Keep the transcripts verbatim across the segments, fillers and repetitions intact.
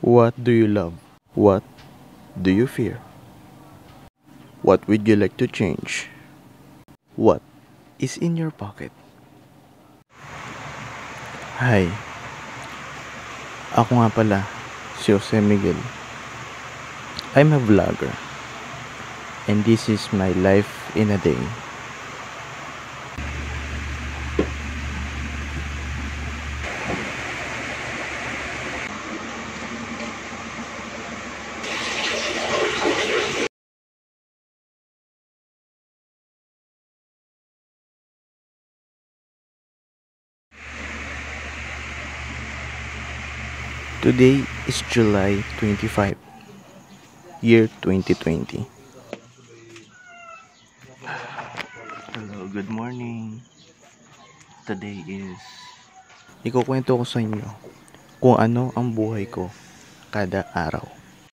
What do you love? What do you fear? What would you like to change? What is in your pocket? Hi, ako nga pala, si Jose Miguel. I'm a vlogger, and this is my life in a day. Today is July twenty-fifth, year twenty twenty. Hello, good morning. Today is... Ikukwento ko sa inyo kung ano ang buhay ko kada araw.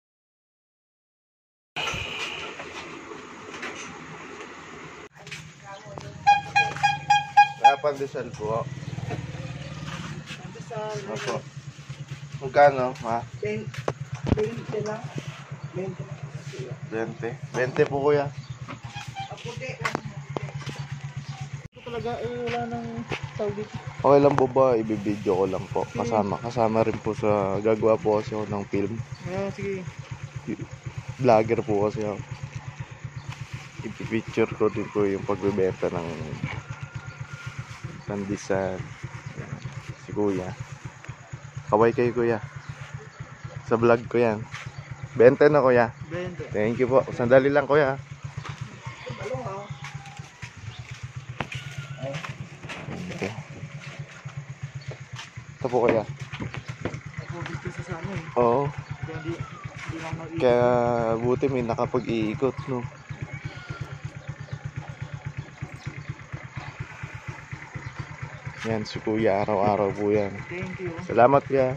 Napandesal po. Pandesal. Opo. Magkano, ha? twenty lang. twenty. twenty po, kuya. Puti. Ito talaga, eh, wala nang tawag dito. Okay lang po ba? Ibibideo ko lang po. Kasama. Kasama rin po sa... Gagawa po kasi ako ng film. Ah, sige. Vlogger po kasi ako. Ipipicture ko din po yung pagbebenta ng pandesal. Si kuya. Kaway kayo, kuya. Sa vlog ko yan. twenty na, kuya. twenty. Thank you po. Sandali lang, kuya. Okay. Ito po, kuya. Oo. Kaya buti may nakapag-iikot, no? Yan, si kuya. Araw-araw po yan. Thank you. Salamat, kuya.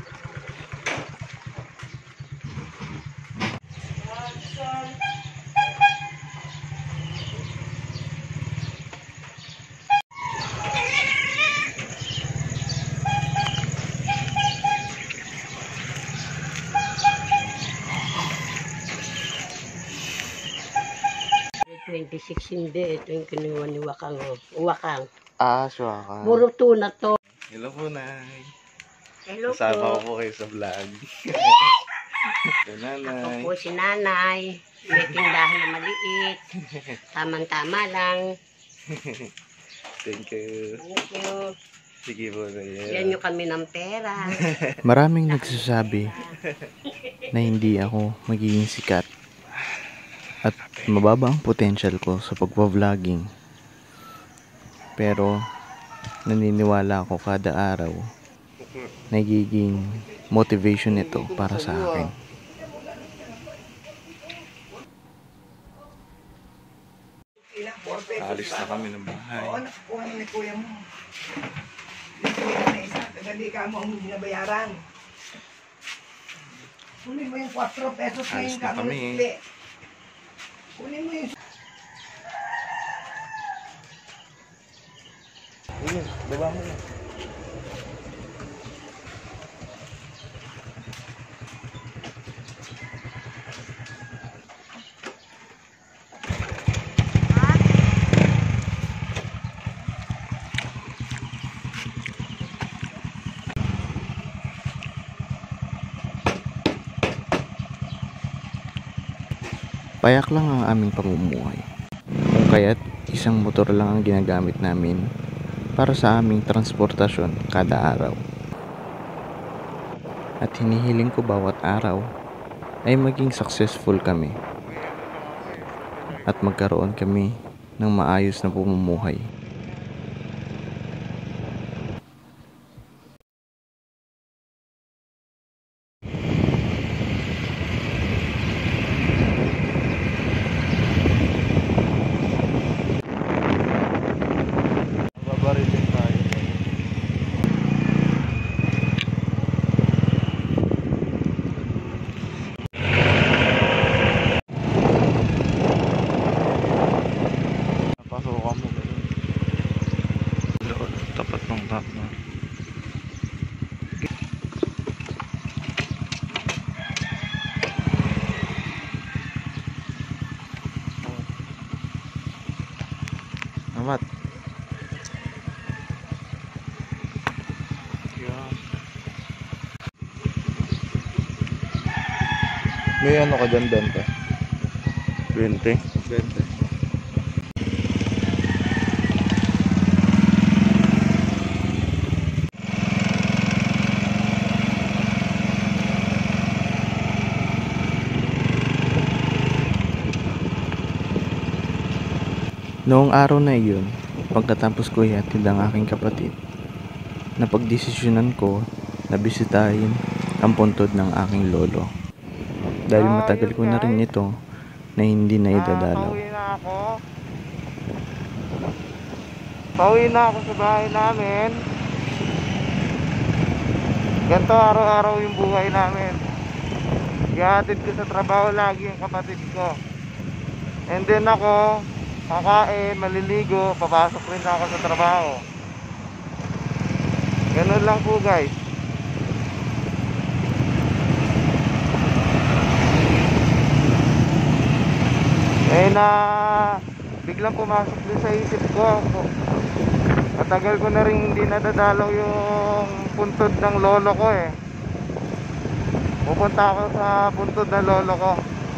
twenty-six hindi. Ito yung kinuha ni Wakang. Wakang. Ah, Wakang. Puro tuna to. Hello po, Nay. Hello Kasama po. ko po kayo sa vlog. Ito, Nanay. Ako po si Nanay. May tindahan na maliit. Tamang-tama lang. Thank you. Thank you. Sige po, Nay. Yan yung kami ng pera. Maraming nagsasabi na hindi ako magiging sikat at mababa ang potential ko sa pagpa-vlogging. Pero naniniwala ako kada araw nagiging motivation ito para sa akin. Alis na kami ng bahay. Oo, nakukuha ni kuya mo. Kuya na isa, tagali ka mo ang binabayaran. Kunin mo yung four pesos na Alis yung na kami. Kunin mo yung... Ayun, baba mo na. Payak lang ang aming pamumuhay. Kung kaya't isang motor lang ang ginagamit namin para sa aming transportasyon kada araw. At hinihiling ko bawat araw ay maging successful kami at magkaroon kami ng maayos na pamumuhay. tapat ng top na. Salamat. Yan. May ano ka dyan, bente? twenty? twenty. Noong araw na iyon, pagkatapos ko ihatid ang aking kapatid, napagdesisyonan ko na bisitahin ang puntod ng aking lolo. Dahil matagal ko na rin ito na hindi na idadalaw. Pauwi na ako. Pauwi na ako sa bahay namin. Ganito araw-araw yung buhay namin. Ihatid ko sa trabaho lagi yung kapatid ko. And then ako, kakain, maliligo, papasok rin ako sa trabaho. Ganun lang po guys. Eh na biglang pumasok din sa isip ko. Matagal ko na rin hindi nadadalaw yung puntod ng lolo ko eh. Pupunta ako sa puntod ng lolo ko.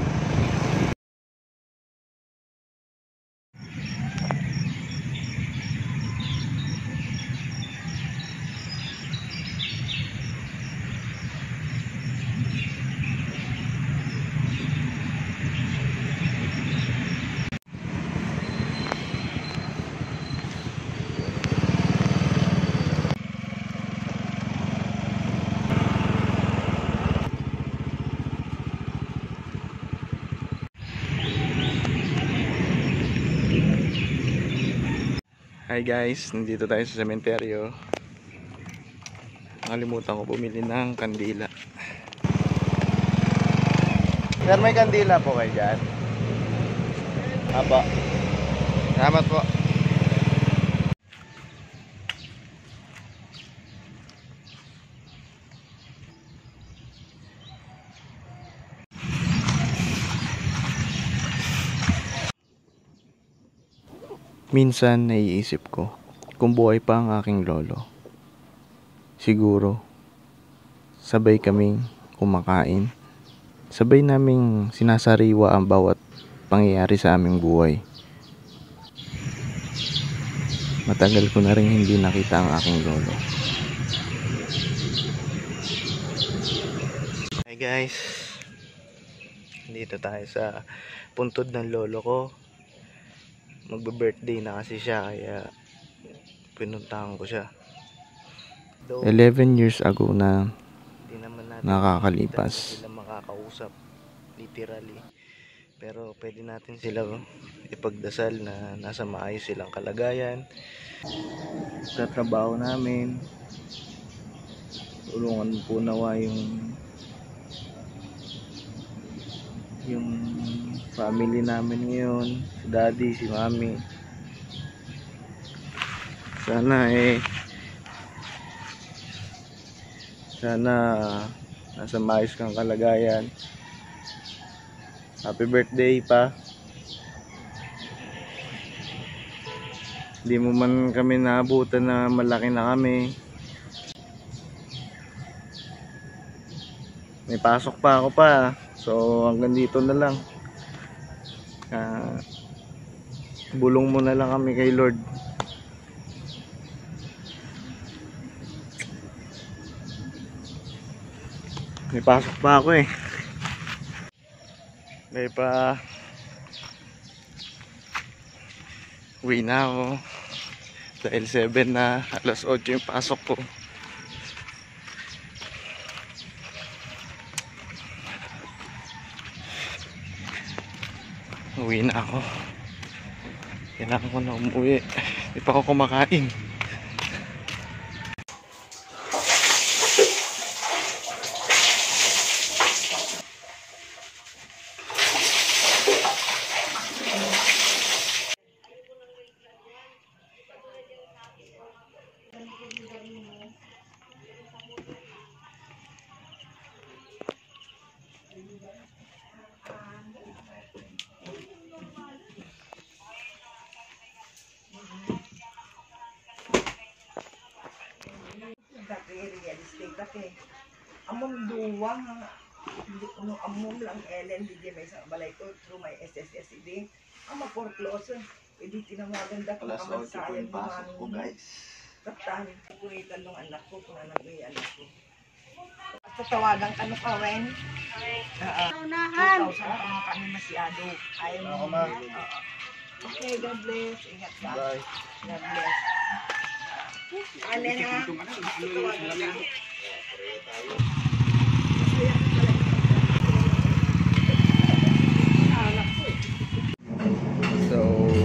Hi guys, nandito tayo sa sementeryo. Nakalimutan ko bumili ng kandila. Sir, may kandila po kayo dyan? Apo. Salamat po. Minsan naiisip ko kung buhay pa ang aking lolo. Siguro sabay kaming kumakain. Sabay naming sinasariwa ang bawat pangyayari sa aming buhay. Matagal ko na rin hindi nakita ang aking lolo. Hi guys. Dito tayo sa puntod ng lolo ko. Magbe-birthday na kasi siya kaya pinuntahan ko siya. eleven years ago na Hindi naman natin nakakalipas. sila makakausap literally. Pero pwede natin sila ipagdasal na nasa maayos silang kalagayan. Sa trabaho namin, tulungan po nawa yung yung family namin ngayon, si daddy, si mami. Sana eh sana nasa maayos kang kalagayan. Happy birthday pa. Hindi mo man kami naabutan na malaki na kami. May pasok pa ako pa. So hanggang dito na lang. Uh, bulong mo na lang kami kay Lord. May pasok pa ako eh. May pa uwi na ako dahil seven na, alas eight yung pasok ko. Uwi na ako. Kailangan ko na umuwi. Hindi pa ako kumakain. ate. Among duwang, hindi ko no, among lang Ellen, di may sa balay ko, through my S S S D. Ang ma-foreclose, hindi tinawagan da kung kamansayan dumami. guys. Taktahan ko kung itanong anak ko, kung anak may anak ko. Sa tawagan ka no ka, Wen? Unahan. two thousand pa nga kami masyado. Ayaw mo. Ako, ma'am. Oo. Okay, God bless. Ingat ka. Bye. God bless. Alin ha? Tawagan ka. So,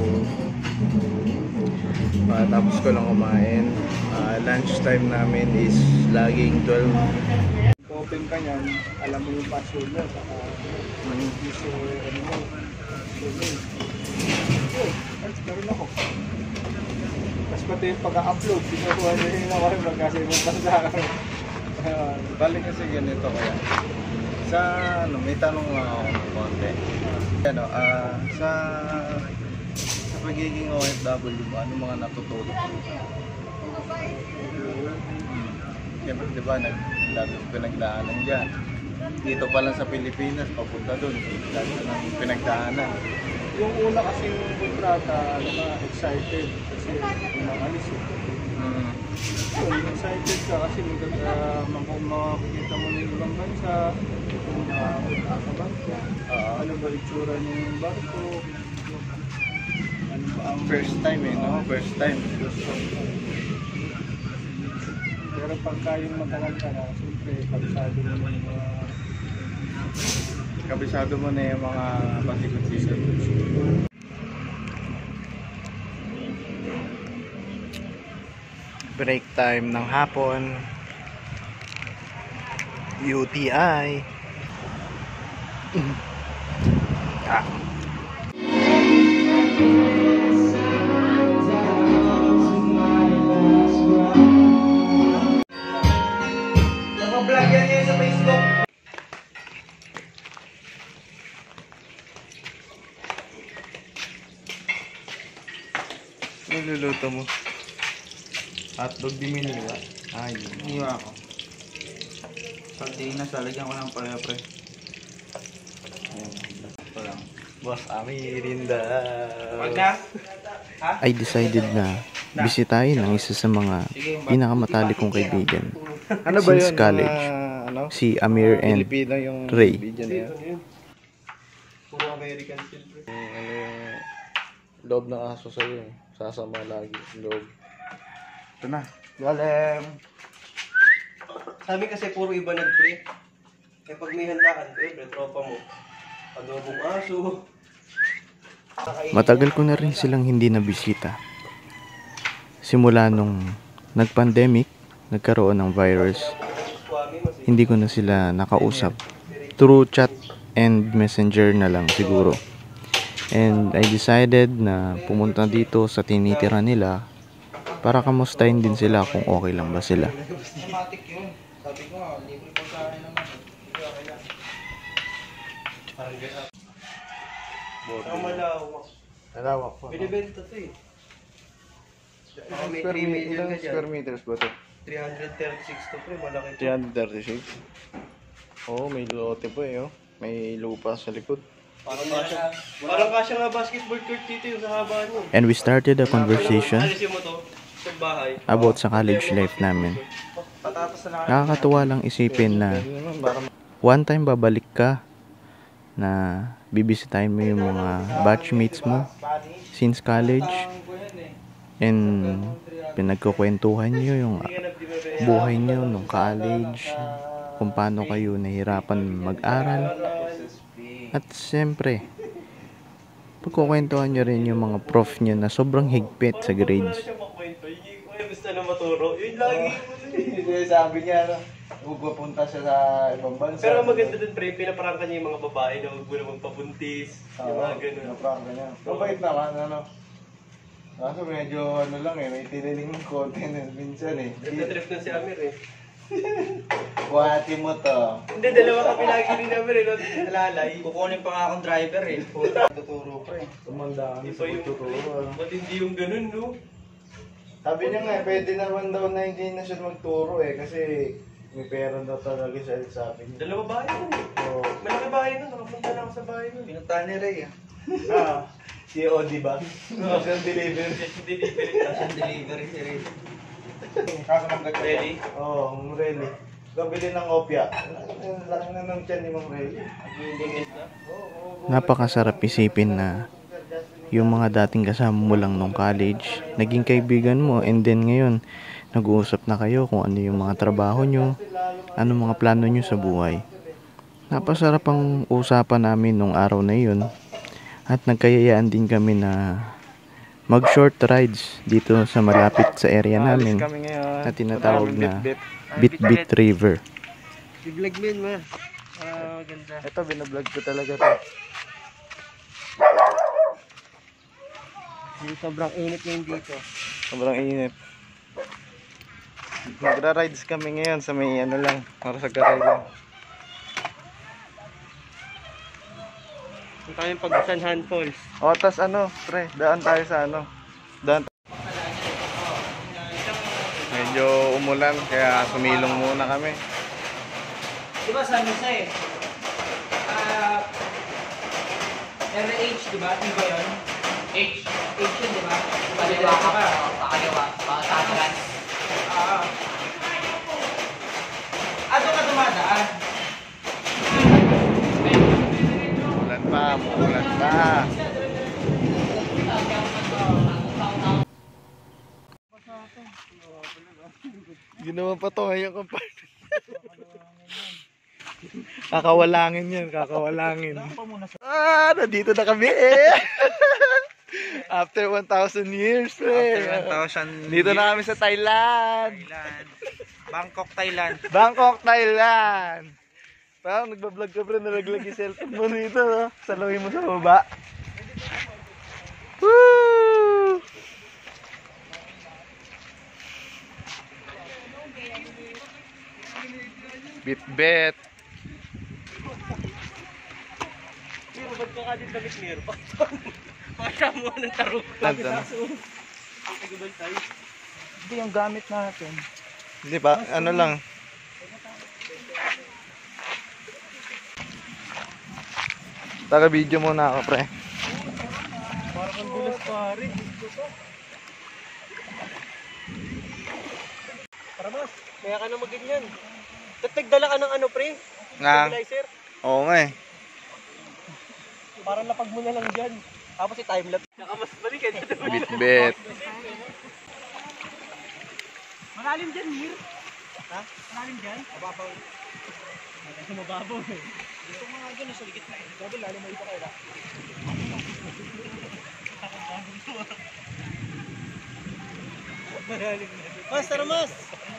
matapos ko lang kumain. Uh, lunch time namin is laging twelve. Open ka niyan, alam mo yung password na, saka gusto ano mo, oh, ay, meron ako. Tapos pati yung pag-upload, pinukuha niya yung naman yung kasi yung bansa. Balik kasi ganito kaya. Sa ano, may tanong nga ako ng konti. Ano, ah, sa sa pagiging O F W mo, ano mga natutunan mo? Hmm. Siyempre, di ba, nag, dati pinagdaanan dyan. Dito pa lang sa Pilipinas, papunta doon. Dati nang pinagdaanan. Yung una kasing kontrata, ano ka, excited kasi unang alis eh. Hmm. Yun, excited ka kasi uh, makikita mo na yung ibang bansa, kung uh, sa bansa, uh, ano ba itsura niya yung barko, ano ba ang First time eh, no? First time. pero pagka yung matagal ka na, siyempre, kabisado mo na yung mga Kabisado mo na yung mga pasikot-sikot. Break time ng hapon. U T I. Ah. Naka-vlog yan yan sa Facebook. Niluluto mo. Hotdog di minila. Ay, Iwa ako. Sardinas, lalagyan ko ng pala pre. ito lang. Boss, ami rinda. Wag na. I decided na bisitahin ang isa sa mga pinakamatalik kong kaibigan Ano ba since yun? college, Mga, ano? si Amir and Pilipino yung Ray. video na yun. Puro American silver. Yung, ano yung loob ng aso sa'yo eh. Sasama lagi yung loob. Ito na. Galing. Sabi kasi puro iba nag-pre. Eh pag may handaan, pre, tropa mo. Adobong aso. matagal ko na rin silang hindi nabisita. Simula nung nag-pandemic, nagkaroon ng virus, hindi ko na sila nakausap. Through chat and messenger na lang siguro. And I decided na pumunta dito sa tinitira nila para kamustahin din sila kung okay lang ba sila. Automatic yun. Sabi ko nga, libre ko sa akin naman. Hindi ako kaya. Ang malawak. Nalawak pa. Binibenta to eh. Baka may Square, three million ilang ka dyan. square meters ba ito? three thirty-six to pre, malaki to. three thirty-six. Oo, oh, may lote pa eh. Oh. May lupa sa likod. Parang kasya. Parang kasya nga basketball court dito yung sa haba nyo. And we started a conversation Alisin mo to sa bahay. about sa college life namin. Patatas na lang. Nakakatuwa lang isipin na Pwede naman, para one time babalik ka na bibisitahin mo yung mga batchmates mo since college and pinagkukwentuhan nyo yung buhay nyo nung college, kung paano kayo nahirapan mag-aral, at siyempre pagkukwentuhan nyo rin yung mga prof nyo na sobrang higpit sa grades. Siya makwento. Yung yung gusto na maturo. Yun lagi. sabi niya, no, pupunta siya sa ibang bansa. Pero ang maganda dun pre, pinaparangka niya yung mga babae na huwag mo na magpabuntis. Yung mga ganun. Naprangka niya. Mabait naman, ano. Kaso medyo ano lang eh, may tiniling ng konti na minsan eh. Nagtatrip na si Amir eh. Buhati mo to. Hindi, dalawa kami lagi rin namin eh. no? Nalalay. Kukunin pa nga akong driver eh. Tuturo pa eh. Tumanda kami Iba sa yung pagtuturo. Ba't hindi yung ganun, no? Sabi niya nga, eh, pwede naman daw na hindi na siya magturo eh. Kasi May pera na talaga siya, sabi niya. Dalawa bahay nun. Oo. Malaki bahay nun. Nakapunta na ako sa bahay nun. Pinuntahan ni Ray ah. Ah, C O, di ba? Oo, siya deliver. Delivery. Cash on delivery si Ray. Kaso ng Ready? Oo, oh, Relly. Gabili ng opya. Laki na ng tiyan ni Mang Relly. Napakasarap isipin na yung mga dating kasama mo lang nung college, naging kaibigan mo, and then ngayon, nag-uusap na kayo kung ano yung mga trabaho nyo, ano mga plano nyo sa buhay. Napasarap ang usapan namin nung araw na yun, at nagkayayaan din kami na mag short rides dito sa malapit sa area namin Kami ngayon. na tinatawag na Bit-Bit River. I-vlog mo yun, ma. Ah, ganda. Ito, binablog ko talaga to. Sobrang init ngayon dito. Sobrang init. Magra-rides kami ngayon sa may ano lang, para sa garay lang. Punta kami Pagsanhan Falls. O, tas ano, pre, daan tayo sa ano. Daan Medyo umulan, kaya sumilong muna kami. Di ba San Jose? Ah, R H, di ba? Di ba yun? H. H yun, di ba? Kaliwa ka pa. Pakaliwa. Pakatagan. Ah. Ah, doon ka dumadaan. Umulan pa, umulan pa. Ginawa pa to ngayon kung paano. Kakawalangin yan, kakawalangin. Ah, nandito na kami eh. After one thousand years, pre. After one thousand Dito na kami sa Thailand. Thailand. Bangkok, Thailand. Bangkok, Thailand. Parang nagbablog ka, pre, nalaglag yung cellphone mo dito, no? Salawin mo sa baba. Woo! Bit-bit. Pero ba't ka ka din damit meron? Pakasama mo ng tarong. Ang tagabantay. Hindi yung gamit natin. Hindi pa, ano lang. Taga-video muna ako, pre. Parang ang dulas pare. Para mas, kaya ka na mag-ganyan. Tatagdala ka ng ano, pre? Nga. Stabilizer. Oo nga eh. Parang lapag mo na lang dyan. Tapos si timelapse. Nakamas balik eh. Bit-bit. Malalim dyan, Mir. Ha? Malalim dyan? Mababaw. Mababaw eh. Dito mga dyan, sa ligit na eh. Gabi, lalim mo dito kayo na. Malalim na. Mas, tara mas!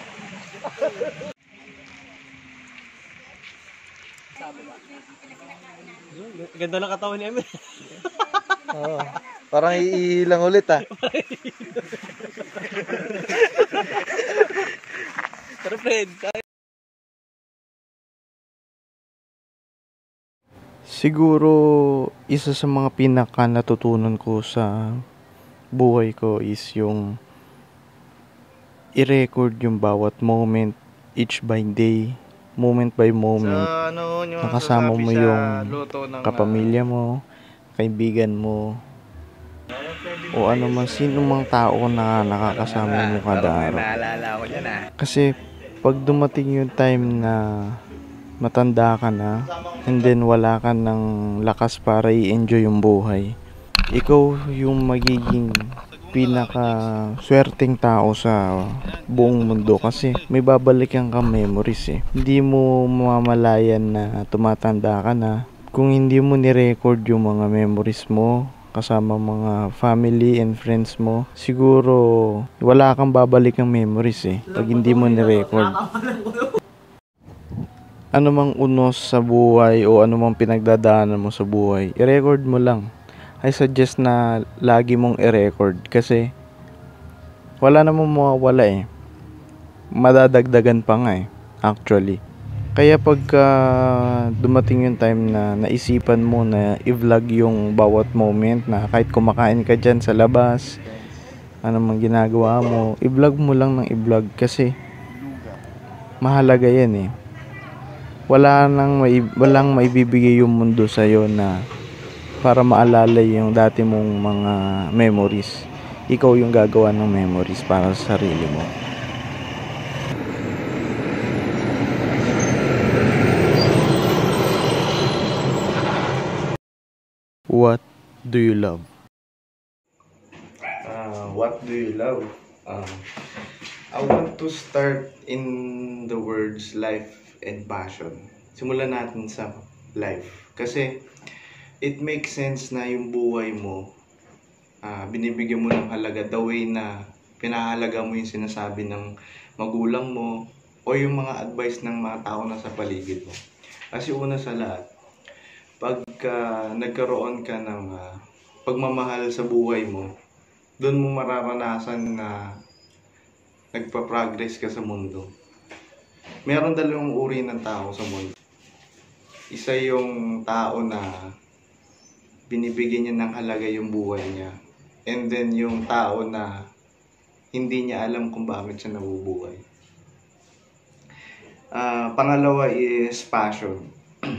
Ganda ng katawan ni Emil. Oo. Parang iilang ulit ah. Tara, friend. Siguro isa sa mga pinaka natutunan ko sa buhay ko is yung i-record yung bawat moment, each by day, moment by moment. Sa ano yung Nakasama sasabi mo sa yung luto ng kapamilya mo, kaibigan mo, o ano man, sino mang tao na nakakasama mo kada araw. Naalala ko dyan ah. Kasi pag dumating yung time na matanda ka na, and then wala ka ng lakas para i-enjoy yung buhay, ikaw yung magiging pinaka swerteng tao sa buong mundo kasi may babalikan kang memories eh. Hindi mo mamamalayan na tumatanda ka na kung hindi mo ni-record yung mga memories mo kasama mga family and friends mo. Siguro wala kang babalikan memories eh pag hindi mo ni-record. Ano mang unos sa buhay o ano mang pinagdadaanan mo sa buhay, i-record mo lang. I suggest na lagi mong i-record kasi wala namang mawawala eh. Madadagdagan pa nga eh, actually. Kaya pagka dumating yung time na naisipan mo na i-vlog yung bawat moment na kahit kumakain ka dyan sa labas, ano mang ginagawa mo, i-vlog mo lang ng i-vlog kasi mahalaga yan eh. Wala nang mai, walang maibibigay yung mundo sa iyo na para maalala yung dati mong mga memories. Ikaw yung gagawa ng memories para sa sarili mo. What do you love? Uh, what do you love? Um, I want to start in the words life and passion. Simulan natin sa life. Kasi it makes sense na yung buhay mo, uh, binibigyan mo ng halaga the way na pinahalaga mo yung sinasabi ng magulang mo o yung mga advice ng mga tao na sa paligid mo. Kasi una sa lahat, pagka nagkaroon ka ng uh, pagmamahal sa buhay mo, doon mo mararanasan na nagpa-progress ka sa mundo. Meron dalawang uri ng tao sa mundo. Isa yung tao na binibigyan niya ng halaga yung buhay niya. And then yung tao na hindi niya alam kung bakit siya nabubuhay. Uh, pangalawa is passion.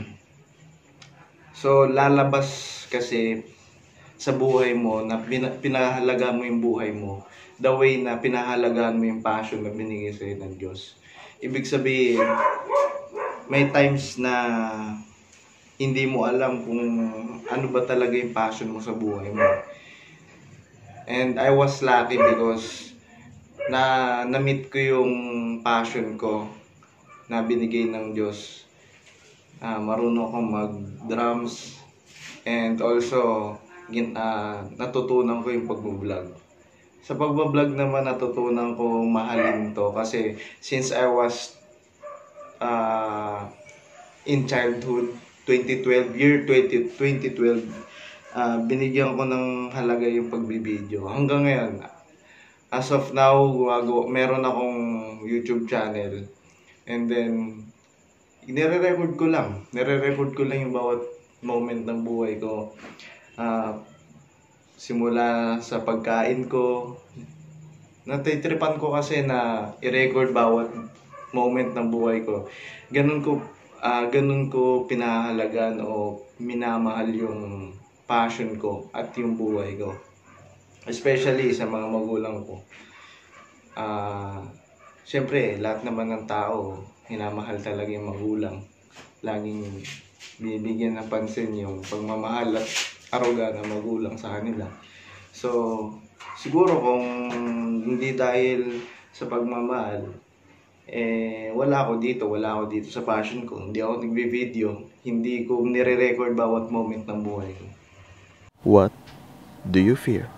So lalabas kasi sa buhay mo na pinahalaga mo yung buhay mo the way na pinahalagaan mo yung passion na binigay sa'yo ng Diyos. Ibig sabihin, may times na hindi mo alam kung ano ba talaga yung passion mo sa buhay mo. And I was lucky because na na-meet ko yung passion ko na binigay ng Diyos. Uh, marunong akong mag-drums and also gin, uh, natutunan ko yung pag-vlog. Sa pag-vlog naman natutunan ko mahalin to kasi since I was uh, in childhood, twenty twelve, year twenty twelve, uh, binigyan ko ng halaga yung pagbibideo. Hanggang ngayon, as of now, gumago, meron akong YouTube channel. And then, nire-record ko lang. Nire-record ko lang yung bawat moment ng buhay ko. Uh, simula sa pagkain ko. Natitripan ko kasi na i-record bawat moment ng buhay ko. Ganun ko, uh, ganun ko pinahalagan o minamahal yung passion ko at yung buhay ko. Especially sa mga magulang ko. Uh, Siyempre, lahat naman ng tao, hinamahal talaga yung magulang. Laging bibigyan ng pansin yung pagmamahal at aruga ng magulang sa kanila. So, siguro kung hindi dahil sa pagmamahal, eh, wala ako dito, wala ako dito sa passion ko. Hindi ako nagbe-video, hindi ko nire-record bawat moment ng buhay ko. What do you fear?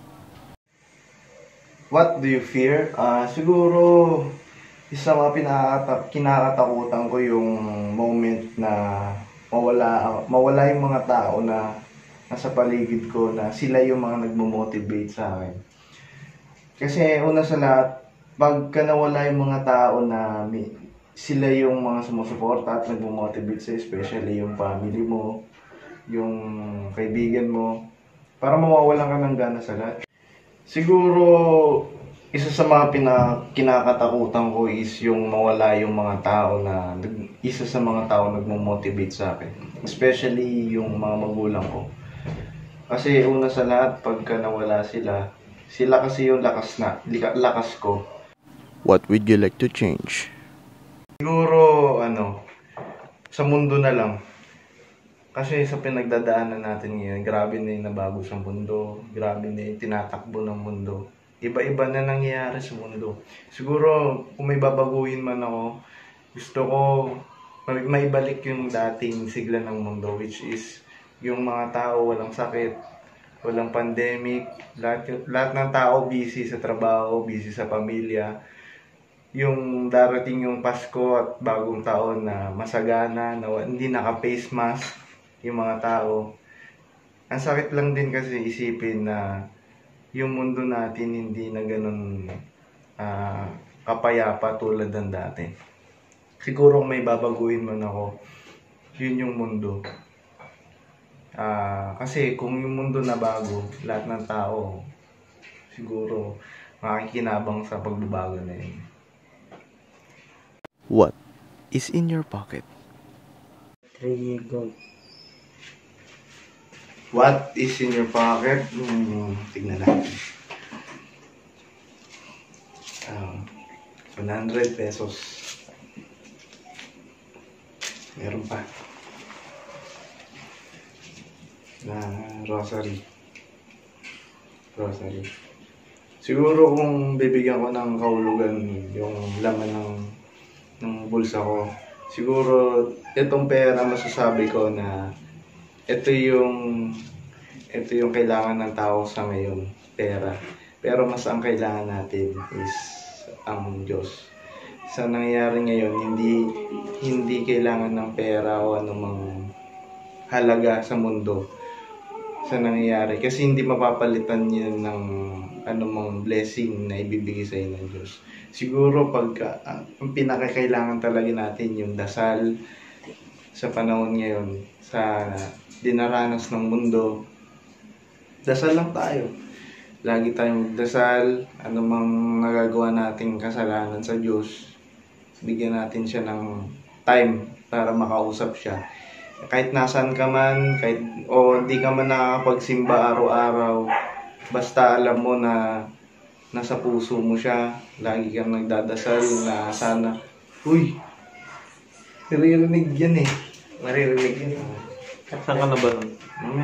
What do you fear? Uh, siguro, isa mga pinakata- kinakatakutan ko yung moment na mawala, mawala yung mga tao na nasa paligid ko na sila yung mga nagmo-motivate sa akin. Kasi una sa lahat, pagka nawala yung mga tao na may, sila yung mga sumusuporta at nagmo-motivate sa, especially yung family mo, yung kaibigan mo, para mawawalan ka ng gana sa lahat. Siguro, isa sa mga pina, kinakatakutan ko is yung mawala yung mga tao na, isa sa mga tao nagmo-motivate sa akin. Especially yung mga magulang ko. Kasi una sa lahat, pagka nawala sila, sila kasi yung lakas na, lakas ko. What would you like to change? Siguro, ano, sa mundo na lang. Kasi sa pinagdadaanan natin ngayon, grabe na yung nabago sa mundo, grabe na yung tinatakbo ng mundo. Iba-iba na nangyayari sa mundo. Siguro, kung may babaguhin man ako, gusto ko maibalik yung dating sigla ng mundo, which is yung mga tao walang sakit, walang pandemic, lahat, lahat ng tao busy sa trabaho, busy sa pamilya. Yung darating yung Pasko at bagong taon na masagana, na hindi naka-face mask yung mga tao. Ang sakit lang din kasi isipin na yung mundo natin hindi na ganun uh, kapayapa tulad ng dati. Siguro may babaguhin man ako, yun yung mundo. Uh, kasi kung yung mundo na bago, lahat ng tao siguro makikinabang sa pagbabago na yun. is in your pocket. Three gold. What is in your pocket? Hmm, tignan natin. Um, one hundred pesos. Meron pa. Na rosary. Rosary. Siguro kung bibigyan ko ng kahulugan yung laman ng ng bulsa ko, siguro itong pera masasabi ko na ito yung ito yung kailangan ng tao sa ngayon, pera. Pero mas ang kailangan natin is ang Diyos. Sa nangyayari ngayon, hindi hindi kailangan ng pera o anumang halaga sa mundo sa nangyayari. Kasi hindi mapapalitan yan ng anumang blessing na ibibigay sa inyo ng Diyos. Siguro pagka uh, ang pinakakailangan talaga natin yung dasal sa panahon ngayon, sa dinaranas ng mundo. Dasal lang tayo. Lagi tayong magdasal, anumang nagagawa nating kasalanan sa Diyos, bigyan natin siya ng time para makausap siya. Kahit nasan ka man, kahit o hindi ka man nakakapagsimba araw-araw, basta alam mo na nasa puso mo siya, lagi kang nagdadasal na sana, uy, maririnig yan eh. Maririnig yan. Saan ka na ba nun?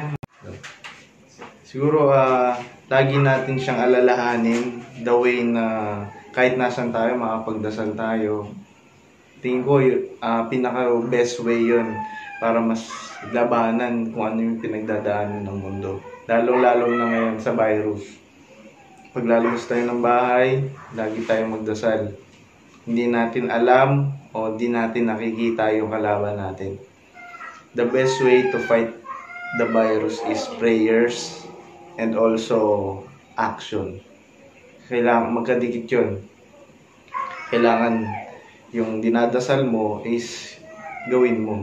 Siguro, uh, lagi natin siyang alalahanin the way na kahit nasan tayo, makapagdasal tayo. Tingin ko, uh, pinaka-best way yun para mas labanan kung ano yung pinagdadaanan ng mundo. Lalo-lalo na ngayon sa virus. Pag lalabas tayo ng bahay, lagi tayong magdasal. Hindi natin alam o hindi natin nakikita yung kalaban natin. The best way to fight the virus is prayers and also action. Kailangan magkadikit yun. Kailangan yung dinadasal mo is gawin mo.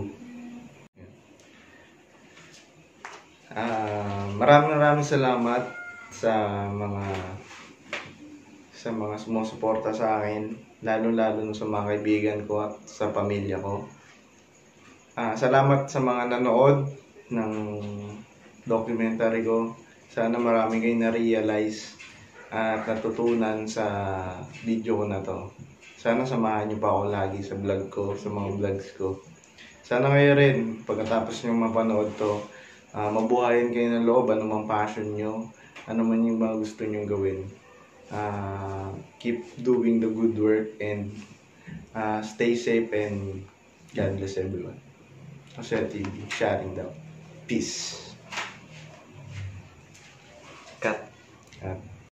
Uh, maraming maraming salamat sa mga sa mga sumusuporta sa akin, lalo-lalo sa mga kaibigan ko at sa pamilya ko. Uh, salamat sa mga nanood ng documentary ko. Sana marami kayong na-realize at natutunan sa video ko na to. Sana samahan niyo pa ako lagi sa vlog ko, sa mga vlogs ko. Sana kayo rin, pagkatapos niyo mapanood to, Uh, mabuhayin kayo ng loob, anumang passion nyo, ano man yung mga gusto nyo gawin. Uh, keep doing the good work and uh, stay safe and God bless everyone. Jose T V, sharing down. Peace. Cut. Cut.